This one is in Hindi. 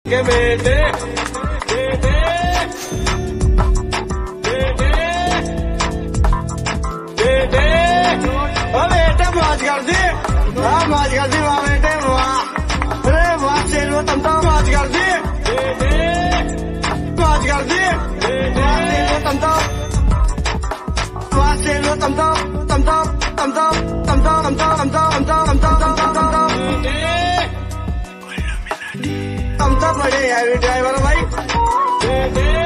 के बेटे बेटे बेटे बेटे ओ बेटे मौज कर दी, हाँ मौज कर दी वाह बेटे वाह, अरे वाह शेरो तुम तो मौज कर दी बेटे, मौज कर दी वाह शेरो तुम तो, वाह शेरो तुम तो तुम तो तुम तो तुम तो तुम तो तुम तो तुम तो तुम तो तुम तो तुम तो तुम तो बड़े हैवी ड्राइवर भाई।